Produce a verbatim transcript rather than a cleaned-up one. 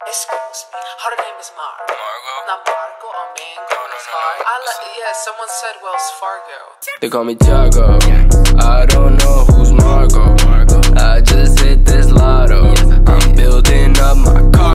Excuse me, her name is Mar. Margo? Not Margo or Mango. No, no, no. I like, yeah, someone said Wells Fargo. They call me Tiago. I don't know who's Margo.